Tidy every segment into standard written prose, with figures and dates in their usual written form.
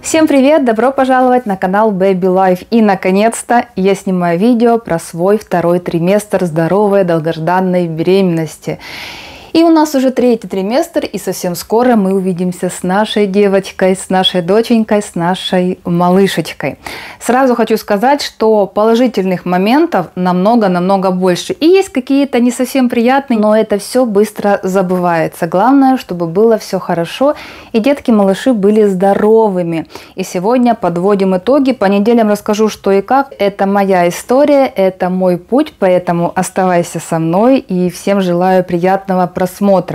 Всем привет! Добро пожаловать на канал Baby Life. И наконец-то я снимаю видео про свой второй триместр здоровой долгожданной беременности. И у нас уже третий триместр, и совсем скоро мы увидимся с нашей девочкой, с нашей доченькой, с нашей малышечкой. Сразу хочу сказать, что положительных моментов намного больше. И есть какие-то не совсем приятные, но это все быстро забывается. Главное, чтобы было все хорошо, и детки-малыши были здоровыми. И сегодня подводим итоги. По неделям расскажу, что и как. Это моя история, это мой путь, поэтому оставайся со мной, и всем желаю приятного просмотра.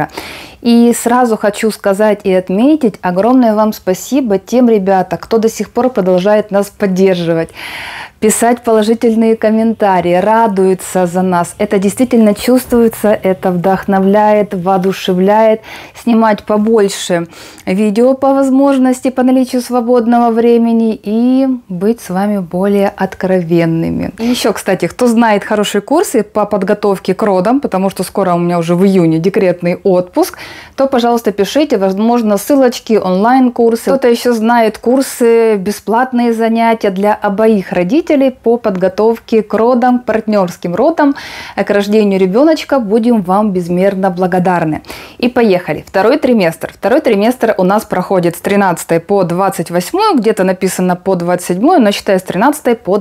И сразу хочу сказать и отметить огромное вам спасибо тем ребятам, кто до сих пор продолжает нас поддерживать, писать положительные комментарии, радуется за нас. Это действительно чувствуется, это вдохновляет, воодушевляет. Снимать побольше видео по возможности, по наличию свободного времени, и быть с вами более откровенными. И еще, кстати, кто знает хорошие курсы по подготовке к родам, потому что скоро у меня уже в июне декретный отпуск, то, пожалуйста, пишите, возможно, ссылочки, онлайн-курсы. Кто-то еще знает курсы, бесплатные занятия для обоих родителей по подготовке к родам, к партнерским родам, к рождению ребеночка. Будем вам безмерно благодарны. И поехали. Второй триместр. Второй триместр у нас проходит с 13 по 28, где-то написано по 27, но считаю с 13 по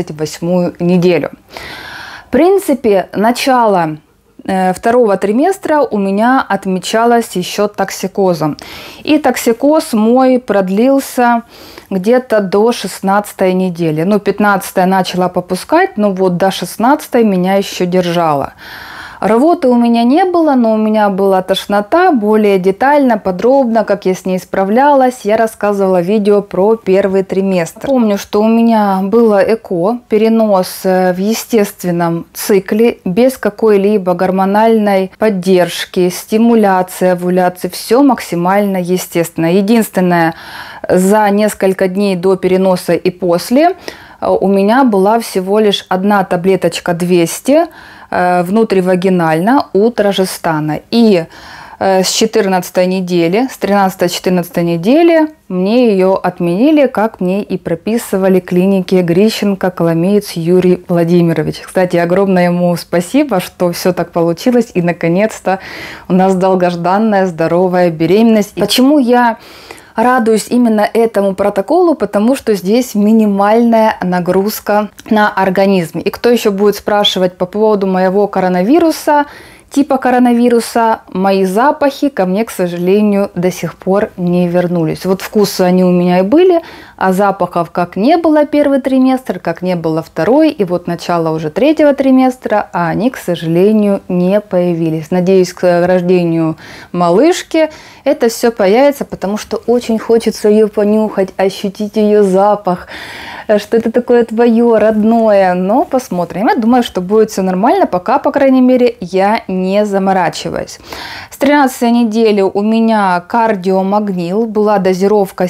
28 неделю. В принципе, начало второго триместра у меня отмечалось еще токсикозом. И токсикоз мой продлился где-то до 16 недели. Ну, 15 начала попускать, но вот до 16 меня еще держала. Рвоты у меня не было, но у меня была тошнота. Более детально, подробно, как я с ней справлялась, я рассказывала в видео про первый триместр. Помню, что у меня было ЭКО, перенос в естественном цикле, без какой-либо гормональной поддержки, стимуляции, овуляции. Все максимально естественно. Единственное, за несколько дней до переноса и после у меня была всего лишь одна таблеточка 200 внутривагинально от Ражестана. И с 14 недели, с 13-14 недели мне ее отменили, как мне и прописывали клиники Грищенко, Коломеец Юрий Владимирович. Кстати, огромное ему спасибо, что все так получилось, и наконец-то у нас долгожданная здоровая беременность. И почему я радуюсь именно этому протоколу? Потому что здесь минимальная нагрузка на организм. И кто еще будет спрашивать по поводу моего коронавируса, типа коронавируса, мои запахи ко мне, к сожалению, до сих пор не вернулись. Вот вкусы они у меня и были, а запахов как не было первый триместр, как не было второй, и вот начало уже третьего триместра, а они, к сожалению, не появились. Надеюсь, к рождению малышки это все появится, потому что очень хочется ее понюхать, ощутить ее запах, что это такое твое, родное. Но посмотрим. Я думаю, что будет все нормально, пока, по крайней мере, я не заморачиваюсь. С 13 недели у меня кардиомагнил, была дозировка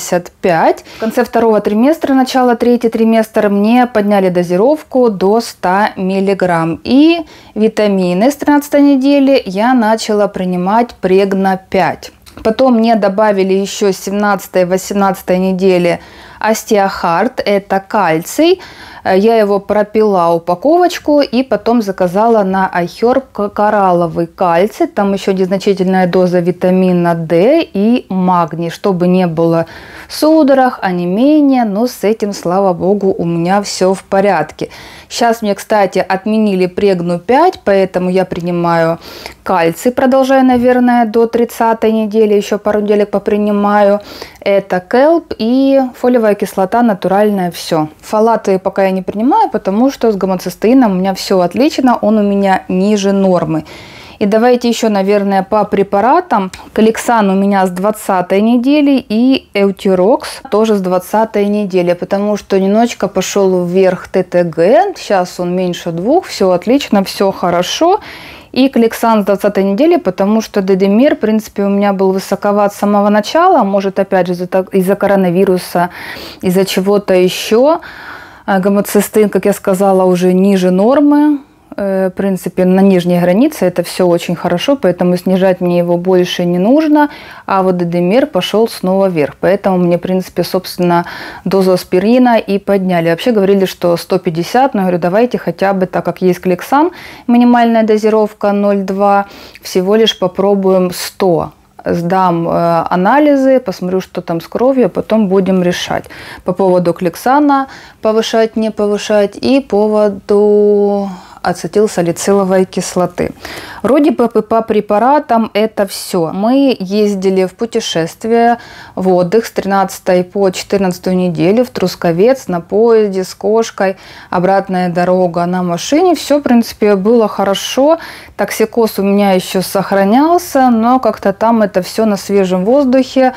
75. В конце второго триместра, начало третий триместр, мне подняли дозировку до 100 мг. И витамины с 13 недели я начала принимать Прегна 5. Потом мне добавили еще с 17-18 недели остеохард, это кальций. Я его пропила упаковочку и потом заказала на iHerb коралловый кальций. Там еще незначительная доза витамина D и магний, чтобы не было судорог, онемения. Но с этим, слава богу, у меня все в порядке. Сейчас мне, кстати, отменили Прегну 5, поэтому я принимаю кальций, продолжаю, наверное, до 30 недели, еще пару неделек попринимаю. Это келп и фолиевая кислота натуральная, все. Фолаты пока я не принимаю, потому что с гомоцистеином у меня все отлично, он у меня ниже нормы. И давайте еще, наверное, по препаратам. Калексан у меня с 20 недели и Эутирокс тоже с 20 недели, потому что немножечко пошел вверх ТТГ, сейчас он меньше 2, все отлично, все хорошо. И Калексан с 20 недели, потому что Дедемир, в принципе, у меня был высоковат с самого начала, может, опять же, из-за коронавируса, из-за чего-то еще. Гомоцистеин, как я сказала, уже ниже нормы. В принципе, на нижней границе это все очень хорошо, поэтому снижать мне его больше не нужно. А вот эдемер пошел снова вверх. Поэтому мне, в принципе, собственно, дозу аспирина и подняли. Вообще говорили, что 150, но я говорю, давайте хотя бы, так как есть Clexane, минимальная дозировка 0,2, всего лишь попробуем 100. Сдам анализы, посмотрю, что там с кровью, а потом будем решать. По поводу Clexane повышать, не повышать, и поводу ацетилсалициловой кислоты. Вроде бы по препаратам это все. Мы ездили в путешествие, в отдых с 13 по 14 неделю в Трусковец на поезде с кошкой. Обратная дорога на машине. Все, в принципе, было хорошо. Токсикоз у меня еще сохранялся, но как-то там это все на свежем воздухе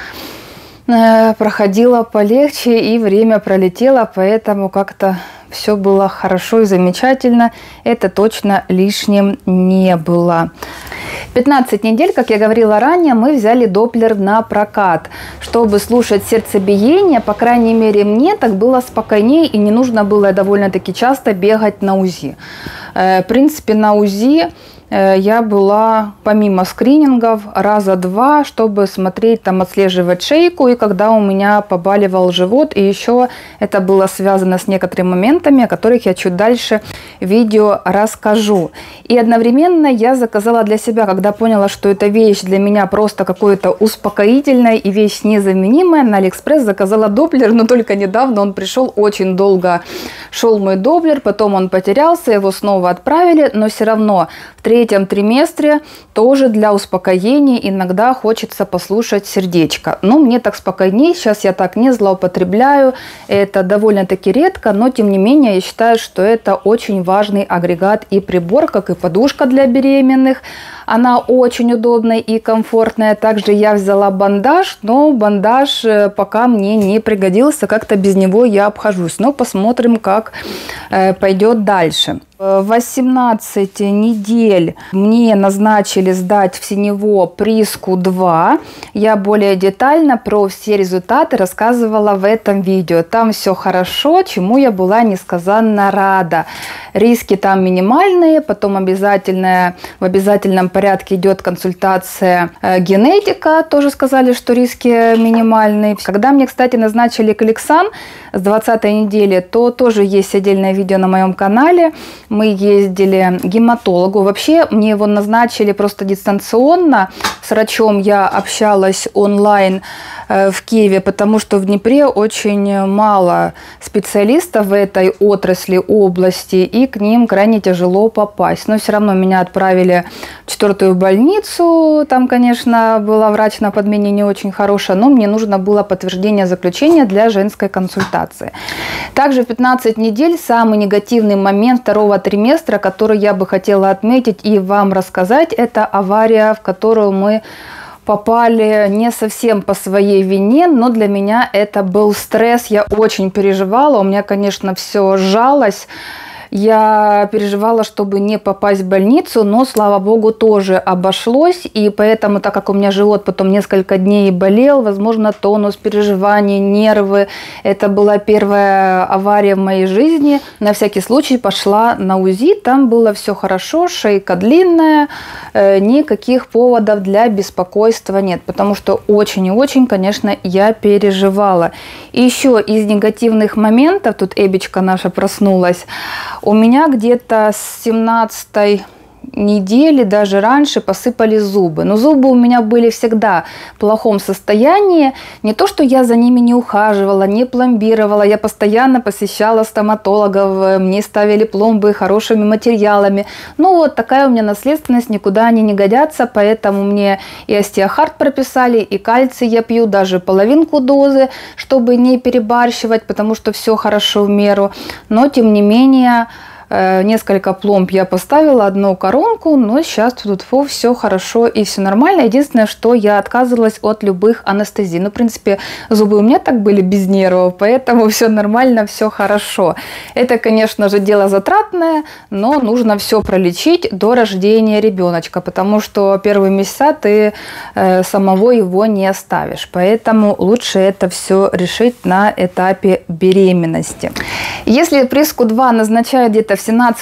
проходило полегче, и время пролетело, поэтому как-то все было хорошо и замечательно. Это точно лишним не было. 15 недель, как я говорила ранее, мы взяли Доплер на прокат, чтобы слушать сердцебиение. По крайней мере, мне так было спокойнее, и не нужно было довольно-таки часто бегать на УЗИ. В принципе, на УЗИ я была, помимо скринингов, раза 2, чтобы смотреть, там, отслеживать шейку, и когда у меня побаливал живот, и еще это было связано с некоторыми моментами, о которых я чуть дальше в видео расскажу. И одновременно я заказала для себя, когда поняла, что эта вещь для меня просто какое-то успокоительная и вещь незаменимая, на Алиэкспресс заказала Доплер, но только недавно он пришел, очень долго шел мой Доплер, потом он потерялся, его снова отправили, но все равно в третьем триместре тоже для успокоения иногда хочется послушать сердечко. Но мне так спокойнее, сейчас я так не злоупотребляю, это довольно-таки редко, но тем не менее я считаю, что это очень важный агрегат и прибор, как и подушка для беременных. Она очень удобная и комфортная. Также я взяла бандаж, но бандаж пока мне не пригодился, как-то без него я обхожусь. Но посмотрим, как пойдет дальше. 18 недель мне назначили сдать в Синево Приску-2. Я более детально про все результаты рассказывала в этом видео. Там все хорошо, чему я была несказанно рада. Риски там минимальные, потом в обязательном порядке идет консультация генетика. Тоже сказали, что риски минимальные. Когда мне, кстати, назначили Clexane с 20 недели, то тоже есть отдельное видео на моем канале. Мы ездили к гематологу. Вообще мне его назначили просто дистанционно. С врачом я общалась онлайн в Киеве, потому что в Днепре очень мало специалистов в этой отрасли, области, и к ним крайне тяжело попасть. Но все равно меня отправили в 4-ю больницу. Там, конечно, была врач на подмене не очень хорошая, но мне нужно было подтверждение заключения для женской консультации. Также 15 недель самый негативный момент второго триместра, который я бы хотела отметить и вам рассказать, это авария, в которую мы попали не совсем по своей вине, но для меня это был стресс. Я очень переживала, у меня, конечно, все сжалось. Я переживала, чтобы не попасть в больницу, но, слава богу, тоже обошлось. И поэтому, так как у меня живот потом несколько дней болел, возможно, тонус, переживания, нервы. Это была первая авария в моей жизни. На всякий случай пошла на УЗИ. Там было все хорошо, шейка длинная, никаких поводов для беспокойства нет. Потому что очень и очень, конечно, я переживала. И еще из негативных моментов, тут Эбичка наша проснулась, у меня где-то с 17-й недели, даже раньше, посыпались зубы. Но зубы у меня были всегда в плохом состоянии. Не то, что я за ними не ухаживала, не пломбировала. Я постоянно посещала стоматологов, мне ставили пломбы хорошими материалами. Ну вот такая у меня наследственность, никуда они не годятся. Поэтому мне и остеохард прописали, и кальций я пью, даже половинку дозы, чтобы не перебарщивать, потому что все хорошо в меру. Но тем не менее, несколько пломб я поставила, одну коронку, но сейчас тут все хорошо и все нормально. Единственное, что я отказывалась от любых анестезий. Ну, в принципе, зубы у меня так были без нервов, поэтому все нормально, все хорошо. Это, конечно же, дело затратное, но нужно все пролечить до рождения ребеночка, потому что первые месяца ты самого его не оставишь. Поэтому лучше это все решить на этапе беременности. Если приску 2 назначают где-то в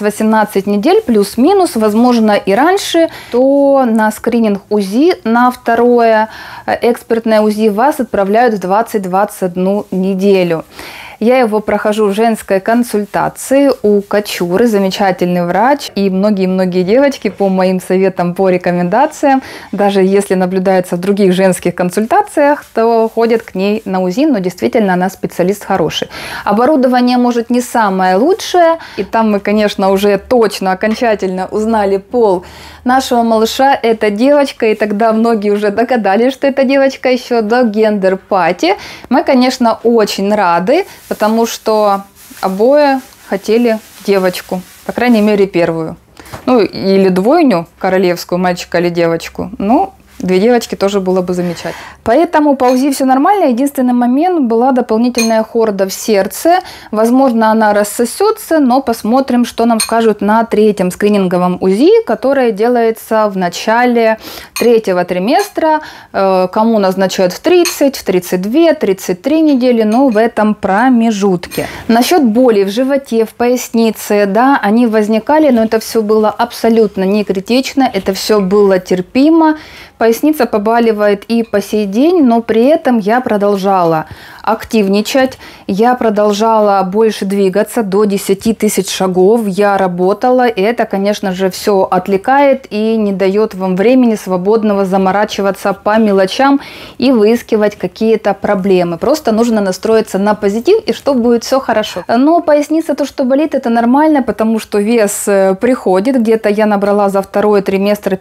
17-18 недель, плюс-минус, возможно и раньше, то на скрининг УЗИ, на второе экспертное УЗИ вас отправляют в 20-21 неделю. Я его прохожу в женской консультации у Качуры, замечательный врач, и многие-многие девочки по моим советам, по рекомендациям, даже если наблюдается в других женских консультациях, то ходят к ней на УЗИ, но действительно она специалист хороший. Оборудование может не самое лучшее, и там мы, конечно, уже точно, окончательно узнали пол нашего малыша. Это девочка, и тогда многие уже догадались, что это девочка еще до гендер-пати. Мы, конечно, очень рады, потому что обои хотели девочку, по крайней мере первую. Ну или двойню королевскую, мальчика или девочку. Ну, 2 девочки тоже было бы замечательно. Поэтому по УЗИ все нормально. Единственный момент, была дополнительная хорда в сердце. Возможно, она рассосется, но посмотрим, что нам скажут на 3-м скрининговом УЗИ, которое делается в начале 3-го триместра. Кому назначают в 30, в 32, 33 недели, но в этом промежутке. Насчет боли в животе, в пояснице, да, они возникали, но это все было абсолютно не критично, это все было терпимо. Поясница побаливает и по сей день, но при этом я продолжала активничать, я продолжала больше двигаться, до 10 тысяч шагов я работала, и это, конечно же, все отвлекает и не дает вам времени свободного заморачиваться по мелочам и выискивать какие-то проблемы. Просто нужно настроиться на позитив, и что будет все хорошо. Но поясница, то, что болит, это нормально, потому что вес приходит. Где-то я набрала за 2-й триместр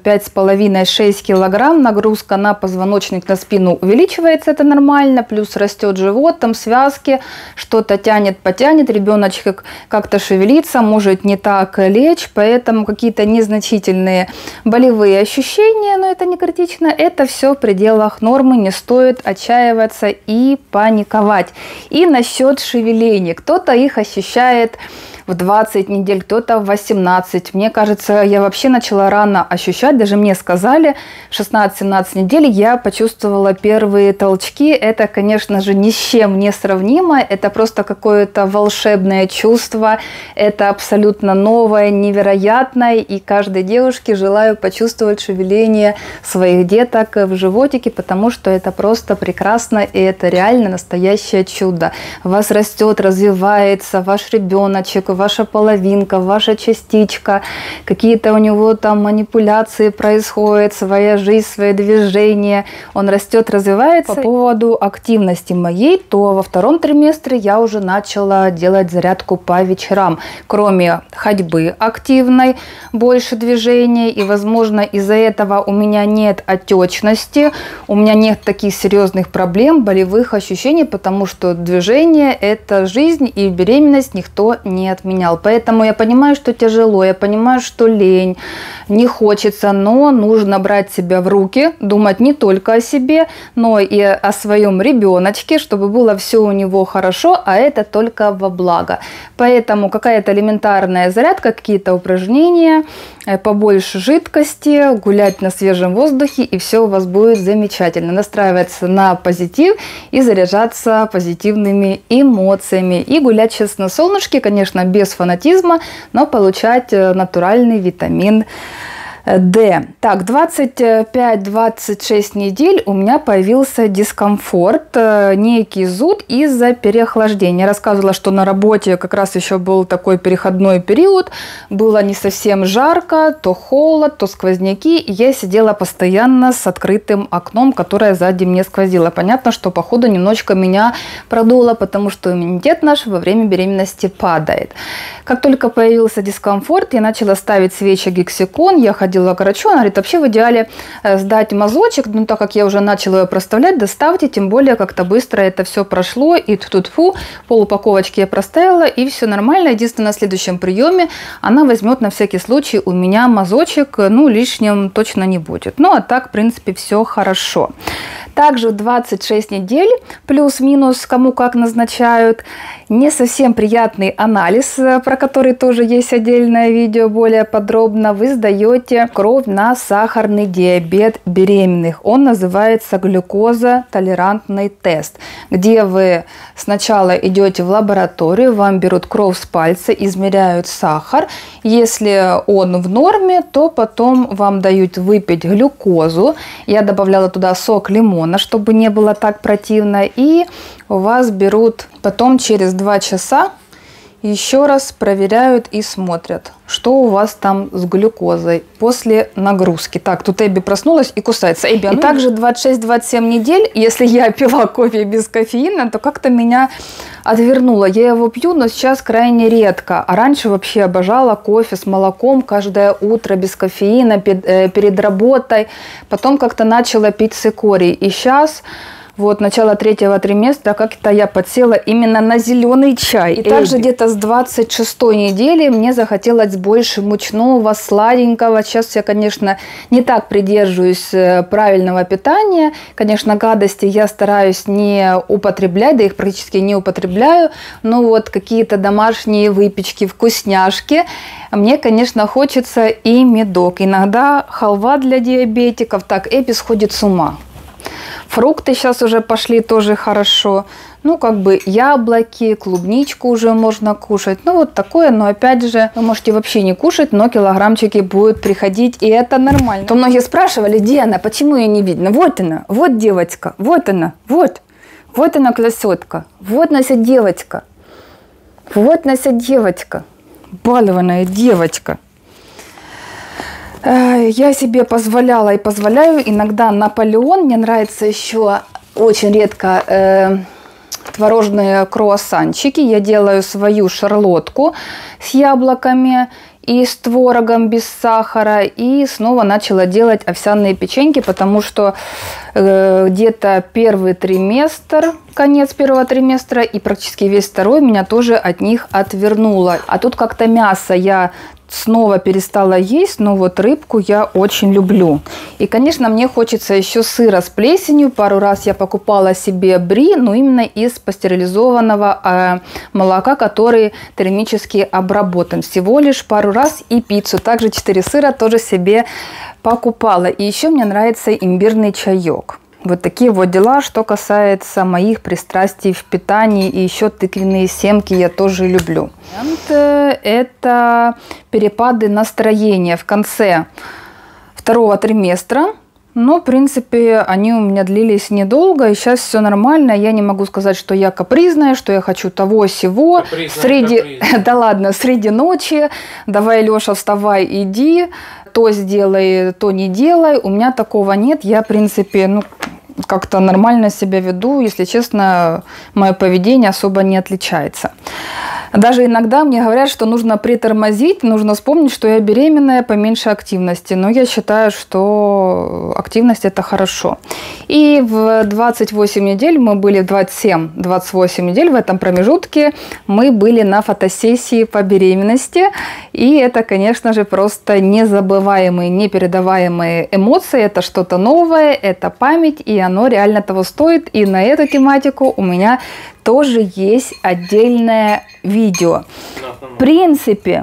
5,5-6 килограмм, нагрузка на позвоночник, на спину увеличивается, это нормально, плюс растет живот, там связки, что-то тянет, потянет, ребеночек как-то шевелится, может не так лечь, поэтому какие-то незначительные болевые ощущения, но это не критично, это все в пределах нормы, не стоит отчаиваться и паниковать. И насчет шевелений, кто-то их ощущает в 20 недель, кто-то в 18. Мне кажется, я вообще начала рано ощущать, даже мне сказали, в 16-17 недель я почувствовала первые толчки. Это, конечно же, ни с чем не сравнимо, это просто какое-то волшебное чувство, это абсолютно новое, невероятное, и каждой девушке желаю почувствовать шевеление своих деток в животике, потому что это просто прекрасно, и это реально настоящее чудо. У вас растет, развивается ваш ребеночек, ваша половинка, ваша частичка, какие-то у него там манипуляции происходят, своя жизнь, свои движения, он растет, развивается. По поводу активности моей, то во 2-м триместре я уже начала делать зарядку по вечерам. Кроме ходьбы активной, больше движения, и, возможно, из-за этого у меня нет отечности, у меня нет таких серьезных проблем, болевых ощущений, потому что движение – это жизнь, и беременность никто не отменял. Поэтому я понимаю, что тяжело, я понимаю, что лень, не хочется, но нужно брать себя в руки, думать не только о себе, но и о своем ребеночке, чтобы было все у него хорошо, а это только во благо. Поэтому какая-то элементарная зарядка, какие-то упражнения, побольше жидкости, гулять на свежем воздухе, и все у вас будет замечательно. Настраиваться на позитив и заряжаться позитивными эмоциями. И гулять сейчас на солнышке, конечно, без фанатизма, но получать натуральный витамин D. Так, 25-26 недель у меня появился дискомфорт, некий зуд из-за переохлаждения. Я рассказывала, что на работе как раз еще был такой переходной период, было не совсем жарко, то холод, то сквозняки, и я сидела постоянно с открытым окном, которое сзади мне сквозило. Понятно, что по ходу немножечко меня продуло, потому что иммунитет наш во время беременности падает. Как только появился дискомфорт, я начала ставить свечи Гексикон, я ходила к врачу, она говорит, вообще в идеале сдать мазочек, но так как я уже начала ее проставлять, доставьте, тем более как-то быстро это все прошло, и тьфу-тьфу, полупаковочки я проставила, и все нормально. Единственное, на следующем приеме она возьмет на всякий случай у меня мазочек, ну, лишним точно не будет. Ну, а так, в принципе, все хорошо. Также 26 недель, плюс-минус, кому как назначают, не совсем приятный анализ, про который тоже есть отдельное видео более подробно, вы сдаете посмотрите кровь на сахарный диабет беременных. Он называется глюкоза-толерантный тест, где вы сначала идете в лабораторию, вам берут кровь с пальца, измеряют сахар. Если он в норме, то потом вам дают выпить глюкозу. Я добавляла туда сок лимона, чтобы не было так противно. И у вас берут потом через 2 часа, еще раз проверяют и смотрят, что у вас там с глюкозой после нагрузки. Так, тут Эбби проснулась и кусается. Эбби, и также 26-27 недель, если я пила кофе без кофеина, то как-то меня отвернуло. Я его пью, но сейчас крайне редко. А раньше вообще обожала кофе с молоком каждое утро без кофеина, перед работой. Потом как-то начала пить цикорий. И сейчас... Вот, начало 3-го триместра, как-то я подсела именно на зеленый чай. И также где-то с 26-й недели мне захотелось больше мучного, сладенького. Сейчас я, конечно, не так придерживаюсь правильного питания. Конечно, гадости я стараюсь не употреблять, да их практически не употребляю. Но вот какие-то домашние выпечки, вкусняшки. Мне, конечно, хочется и медок. Иногда халва для диабетиков. Так, Эбби сходит с ума. Фрукты сейчас уже пошли тоже хорошо. Ну, как бы яблоки, клубничку уже можно кушать. Ну, вот такое. Но опять же, вы можете вообще не кушать, но килограммчики будут приходить, и это нормально. То многие спрашивали, где она, почему ее не видно? Вот она, вот девочка, вот она, вот. Вот она, красотка. Вот наша девочка. Вот наша девочка. Балованная девочка. Я себе позволяла и позволяю иногда Наполеон. Мне нравится еще очень редко творожные круассанчики. Я делаю свою шарлотку с яблоками и с творогом без сахара. И снова начала делать овсяные печеньки, потому что где-то 1-й триместр, конец 1-го триместра и практически весь 2-й меня тоже от них отвернуло. А тут как-то мясо я снова перестала есть, но вот рыбку я очень люблю. И, конечно, мне хочется еще сыра с плесенью. Пару раз я покупала себе бри, но именно из пастеризованного молока, который термически обработан. Всего лишь пару раз. И пиццу. Также 4 сыра тоже себе покупала. И еще мне нравится имбирный чаек. Вот такие вот дела, что касается моих пристрастий в питании. И еще тыквенные семки я тоже люблю. Это перепады настроения в конце 2-го триместра. Но, в принципе, они у меня длились недолго. И сейчас все нормально. Я не могу сказать, что я капризная, что я хочу того-сего. Да ладно, среди ночи. Давай, Леша, вставай, иди. То сделай, то не делай. У меня такого нет. Я, в принципе, как-то нормально себя веду. Если честно, мое поведение особо не отличается. Даже иногда мне говорят, что нужно притормозить, нужно вспомнить, что я беременная, поменьше активности. Но я считаю, что активность – это хорошо. И в 28 недель мы были, в 27-28 недель в этом промежутке мы были на фотосессии по беременности. И это, конечно же, просто незабываемые, непередаваемые эмоции. Это что-то новое, это память, и оно реально того стоит. И на эту тематику у меня тоже есть отдельное видео. В принципе,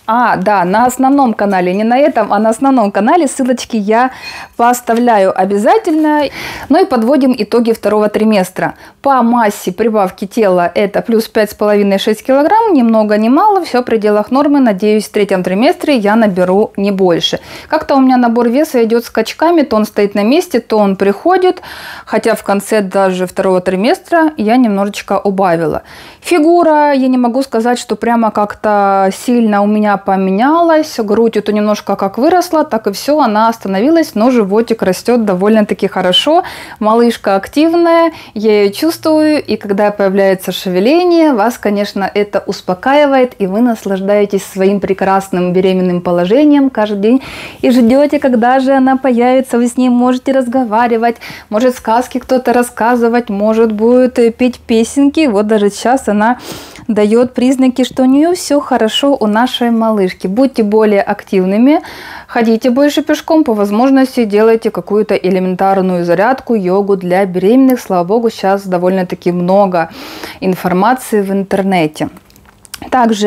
да, на основном канале, не на этом, а на основном канале. Ссылочки я поставляю обязательно. Ну и подводим итоги 2-го триместра. По массе прибавки тела это плюс 5,5-6 килограмм. Ни много ни мало, все в пределах нормы. Надеюсь, в 3-м триместре я наберу не больше. Как-то у меня набор веса идет скачками. То он стоит на месте, то он приходит. Хотя в конце даже 2-го триместра я немножечко убавила. Фигура, я не могу сказать, что прямо как-то сильно у меня поменялась. Грудь это немножко как выросла, так и все, она остановилась, но животик растет довольно-таки хорошо. Малышка активная, я ее чувствую, и когда появляется шевеление, вас, конечно, это успокаивает, и вы наслаждаетесь своим прекрасным беременным положением каждый день и ждете, когда же она появится, вы с ней можете разговаривать, может сказки кто-то рассказывать, может будет петь песенки. Вот даже сейчас она дает признаки, что у нее все хорошо у нашей малышки. Будьте более активными, ходите больше пешком, по возможности делайте какую-то элементарную зарядку, йогу для беременных. Слава богу, сейчас довольно-таки много информации в интернете. Также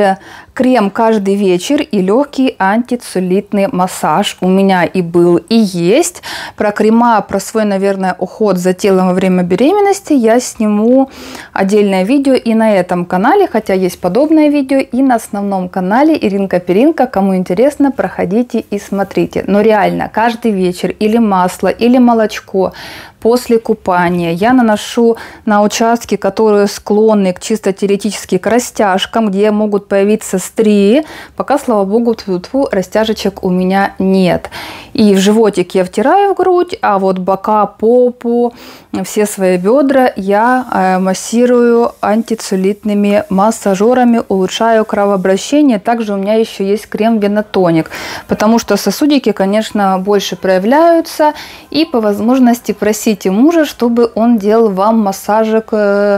крем каждый вечер и легкий антицеллюлитный массаж у меня и был, и есть. Про крема, про свой, наверное, уход за телом во время беременности я сниму отдельное видео и на этом канале, хотя есть подобное видео и на основном канале Иринка Перинка. Кому интересно, проходите и смотрите. Но реально, каждый вечер или масло, или молочко после купания я наношу на участки, которые склонны к чисто теоретически к растяжкам, где могут появиться стрии. Пока, слава богу, тьфу-тьфу, растяжечек у меня нет. И в животик я втираю в грудь, а вот бока, попу, все свои бедра я массирую антицеллюлитными массажерами, улучшаю кровообращение. Также у меня еще есть крем-венотоник, потому что сосудики, конечно, больше проявляются. И по возможности просите мужа, чтобы он делал вам массажик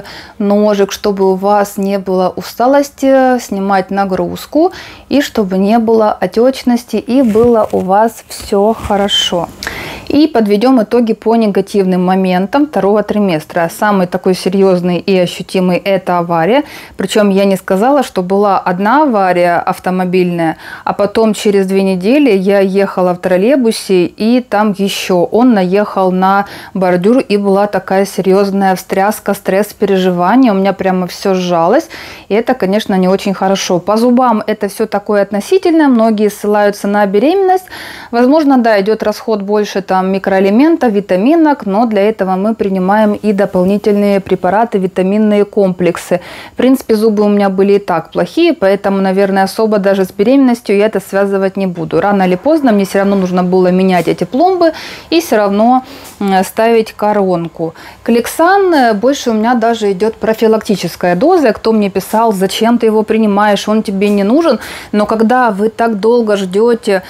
ножек, чтобы у вас не было усталости, снимать нагрузку, и чтобы не было отечности, и было у вас все хорошо. И подведем итоги по негативным моментам второго триместра. Самый такой серьезный и ощутимый – это авария. Причем я не сказала, что была одна авария автомобильная, а потом через 2 недели я ехала в троллейбусе, и там еще он наехал на бордюр, и была такая серьезная встряска, стресс, переживания. У меня прямо все сжалось, и это, конечно, не очень хорошо. По зубам это все такое относительное. Многие ссылаются на беременность. Возможно, да, идет расход больше там микроэлементов, витаминок, но для этого мы принимаем и дополнительные препараты, витаминные комплексы. В принципе, зубы у меня были и так плохие, поэтому, наверное, особо даже с беременностью я это связывать не буду. Рано или поздно мне все равно нужно было менять эти пломбы и все равно ставить коронку. Клексан больше у меня даже идет профилактическая доза. Кто мне писал, зачем ты его принимаешь, он тебе не нужен. Но когда вы так долго ждете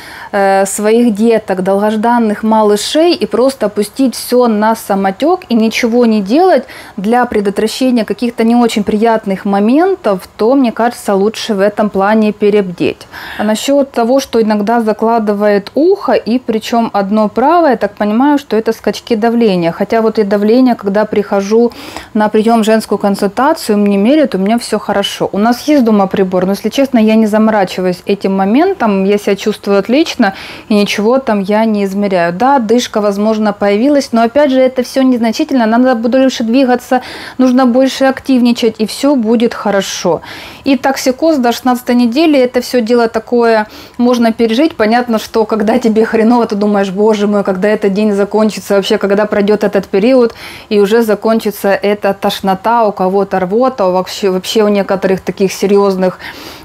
своих деток, долгожданных малышей, и просто опустить все на самотек и ничего не делать для предотвращения каких-то не очень приятных моментов, то, мне кажется, лучше в этом плане перебдеть. А насчет того, что иногда закладывает ухо, и причем одно правое, я так понимаю, что это скачки давления. Хотя вот и давление, когда прихожу на прием в женскую консультацию, мне меряют, у меня все хорошо. У нас есть дома прибор, но, если честно, я не заморачиваюсь этим моментом, я себя чувствую отлично, и ничего там я не измеряю. Да, дышка, возможно, появилась, но опять же это все незначительно, надо больше двигаться, нужно больше активничать, и все будет хорошо. И токсикоз до 16 недели, это все дело такое можно пережить. Понятно, что когда тебе хреново, ты думаешь, боже мой, когда этот день закончится, вообще, когда пройдет этот период, и уже закончится эта тошнота, у кого-то рвота, вообще у некоторых таких серьезных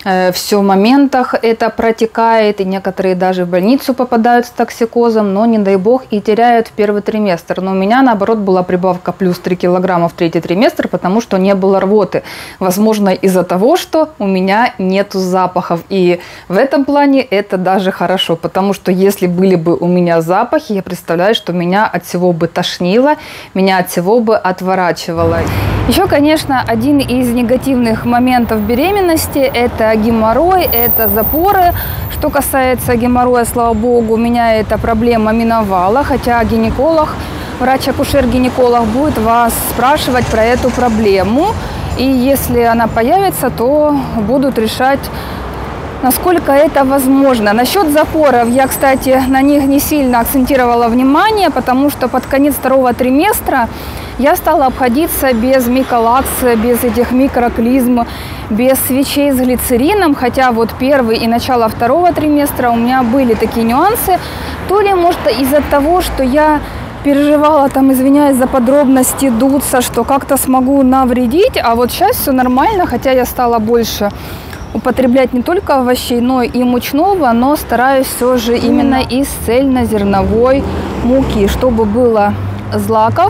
все моментах это протекает, и некоторые даже в больницу попадают с токсикозом, но не дай бог и теряют в первый триместр. Но у меня, наоборот, была прибавка плюс 3 килограмма в третий триместр, потому что не было рвоты. Возможно, из-за того, что у меня нету запахов. И в этом плане это даже хорошо, потому что если были бы у меня запахи, я представляю, что меня от всего бы тошнило, меня от всего бы отворачивало. Еще, конечно, один из негативных моментов беременности – это геморрой, это запоры. Что касается геморроя, слава богу, меня эта проблема миновала, хотя гинеколог, врач-акушер-гинеколог будет вас спрашивать про эту проблему. И если она появится, то будут решать, насколько это возможно. Насчет запоров, я, кстати, на них не сильно акцентировала внимание, потому что под конец второго триместра я стала обходиться без миколакса, без этих микроклизм, без свечей с глицерином, хотя вот первый и начало второго триместра у меня были такие нюансы. То ли, может, из-за того, что я переживала, там, извиняюсь за подробности, дуться, что как-то смогу навредить, а вот сейчас все нормально, хотя я стала больше употреблять не только овощей, но и мучного, но стараюсь все же именно из цельнозерновой муки, чтобы было злаков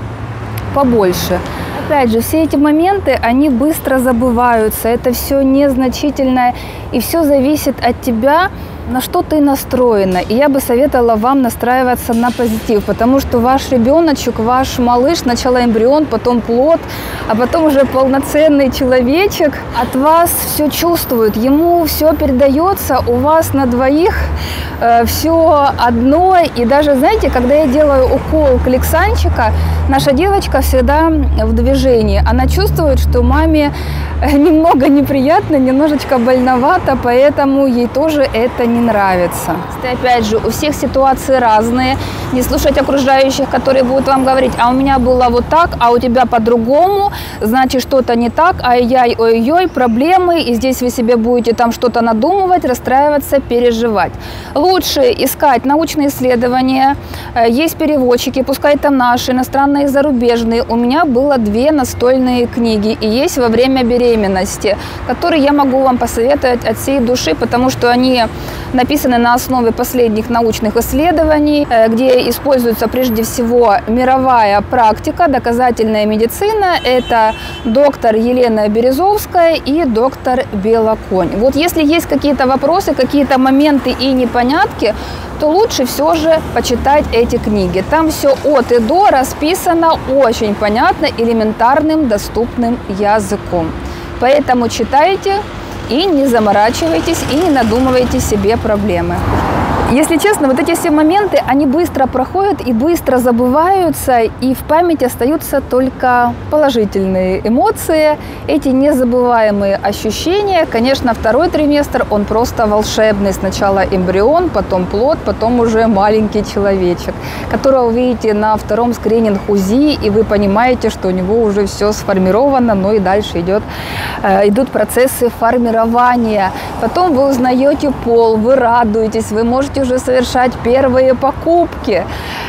побольше. Опять же, все эти моменты, они быстро забываются, это все незначительное, и все зависит от тебя, на что ты настроена. И я бы советовала вам настраиваться на позитив, потому что ваш ребеночек, ваш малыш, сначала эмбрион, потом плод, а потом уже полноценный человечек от вас все чувствует, ему все передается, у вас на двоих все одно. И даже, знаете, когда я делаю укол кликсанчика, наша девочка всегда в движении. Она чувствует, что маме немного неприятно, немножечко больновато, поэтому ей тоже это не нравится. И опять же, у всех ситуации разные. Не слушать окружающих, которые будут вам говорить: а у меня было вот так, а у тебя по-другому, значит, что-то не так, ай-яй, ой-ой, проблемы, и здесь вы себе будете там что-то надумывать, расстраиваться, переживать. Лучше искать научные исследования, есть переводчики, пускай там наши, иностранные, зарубежные. У меня было 2 настольные книги, и есть во время беременности, которые я могу вам посоветовать от всей души, потому что они написаны на основе последних научных исследований, где используется прежде всего мировая практика, доказательная медицина. Это доктор Елена Березовская и доктор Белоконь. Вот если есть какие-то вопросы, какие-то моменты и непонятки, то лучше все же почитать эти книги. Там все от и до расписано очень понятно, элементарным, доступным языком. Поэтому читайте и не заморачивайтесь, и не надумывайте себе проблемы. Если честно, вот эти все моменты, они быстро проходят и быстро забываются, и в памяти остаются только положительные эмоции, эти незабываемые ощущения. Конечно, 2-й триместр, он просто волшебный. Сначала эмбрион, потом плод, потом уже маленький человечек, которого вы видите на 2-м скрининг УЗИ, и вы понимаете, что у него уже все сформировано, но и дальше идут процессы формирования. Потом вы узнаете пол, вы радуетесь, вы можете уже совершать первые покупки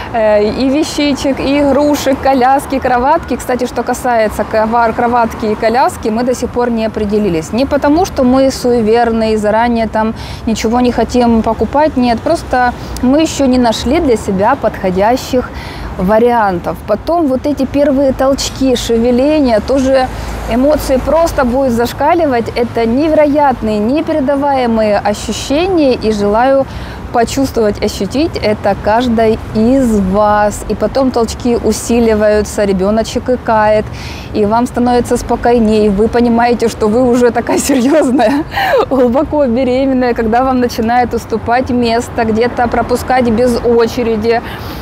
и вещичек, и игрушек, коляски, кроватки. Кстати, что касается кроватки и коляски, мы до сих пор не определились. Не потому, что мы суеверные и заранее там ничего не хотим покупать, нет, просто мы еще не нашли для себя подходящих вариантов. Потом вот эти первые толчки, шевеления, тоже эмоции просто будут зашкаливать. Это невероятные, непередаваемые ощущения, и желаю почувствовать, ощутить это каждой из вас. И потом толчки усиливаются, ребеночек икает, и вам становится спокойнее. Вы понимаете, что вы уже такая серьезная, глубоко беременная, когда вам начинает уступать место, где-то пропускать без очереди.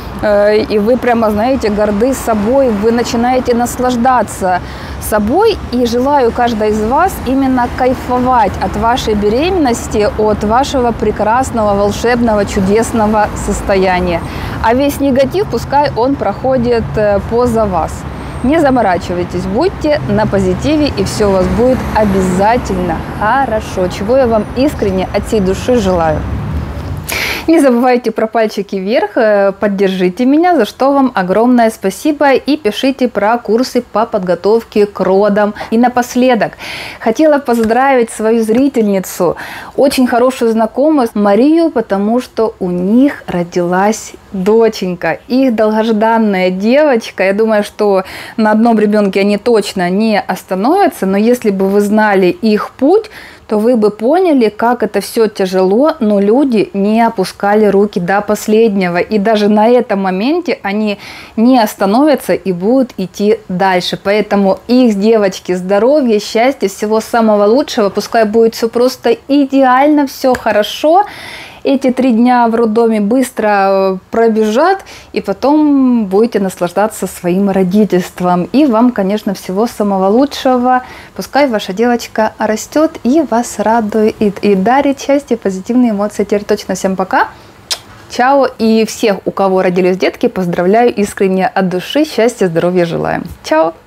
И вы прямо, знаете, горды собой, вы начинаете наслаждаться собой. И желаю каждой из вас именно кайфовать от вашей беременности, от вашего прекрасного, волшебного, чудесного состояния. А весь негатив, пускай он проходит поза вас. Не заморачивайтесь, будьте на позитиве, и все у вас будет обязательно хорошо, чего я вам искренне от всей души желаю. Не забывайте про пальчики вверх, поддержите меня, за что вам огромное спасибо, и пишите про курсы по подготовке к родам. И напоследок хотела поздравить свою зрительницу, очень хорошую знакомую Марию, потому что у них родилась доченька, их долгожданная девочка. Я думаю, что на одном ребенке они точно не остановятся, но если бы вы знали их путь, то вы бы поняли, как это все тяжело, но люди не опускали руки до последнего. И даже на этом моменте они не остановятся и будут идти дальше. Поэтому их, девочки, здоровья, счастья, всего самого лучшего. Пускай будет все просто идеально, все хорошо. Эти 3 дня в роддоме быстро пробежат, и потом будете наслаждаться своим родительством. И вам, конечно, всего самого лучшего. Пускай ваша девочка растет и вас радует, и дарит счастье, позитивные эмоции. Теперь точно всем пока. Чао. И всех, у кого родились детки, поздравляю искренне от души. Счастья, здоровья желаем. Чао.